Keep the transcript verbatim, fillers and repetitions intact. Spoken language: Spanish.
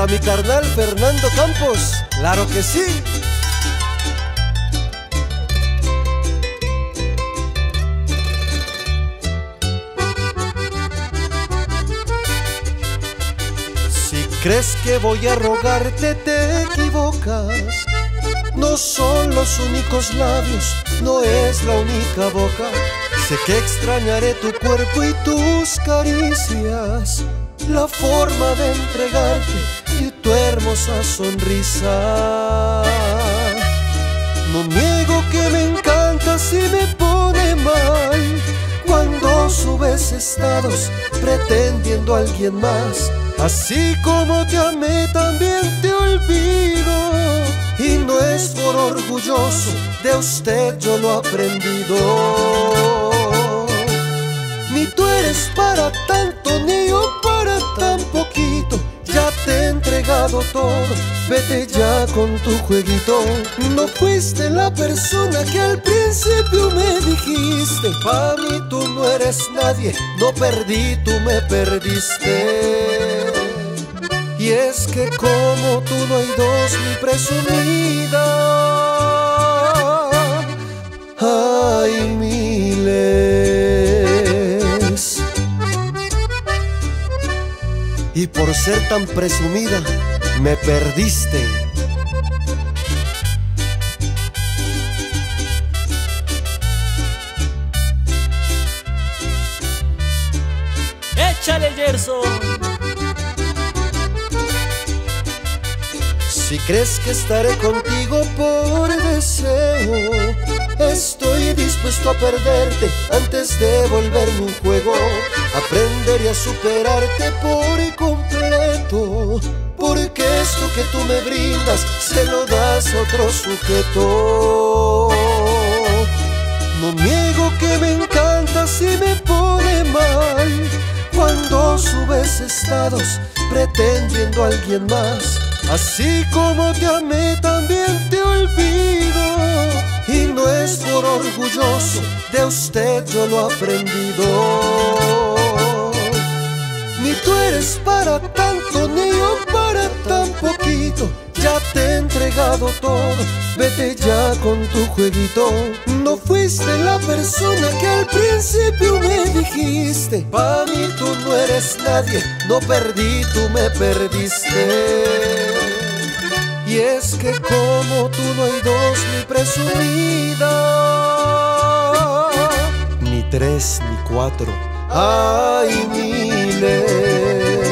para mi carnal Fernando Campos, claro que sí. Si crees que voy a rogarte, te equivocas. No son los únicos labios, no es la única boca. Sé que extrañaré tu cuerpo y tus caricias, la forma de entregarte y tu hermosa sonrisa. No niego que me encantas y me pone mal cuando subes estados pretendiendo a alguien más. Así como te amé también te olvido, y no es por orgulloso, de usted yo lo he aprendido. Ni tú eres para tanto, ni yo para tan poquito. Ya te he entregado todo, vete ya con tu jueguito. No fuiste la persona que al principio me dijiste. Pa' mí tú no eres nadie, no perdí, tú me perdiste. Y es que como tú no hay dos, mi presumida. Hay miles. Y por ser tan presumida, me perdiste. ¡Échale, Gerson! Si crees que estaré contigo por deseo, estoy dispuesto a perderte antes de volverme un juego. Aprenderé a superarte por completo, porque esto que tú me brindas se lo das a otro sujeto. No niego que me encantas y me pone mal cuando subes estados pretendiendo a alguien más. Así como te amé también te olvido, y no es por orgulloso, de usted yo lo he aprendido. Ni tú eres para tanto, ni yo para tan poquito. Ya te he entregado todo, vete ya con tu jueguito. No fuiste la persona que al principio me dijiste. Pa' mí tú no eres nadie, no perdí, tú me perdiste. Y es que como tú no hay dos, mi presumida. Ni tres, ni cuatro, hay miles.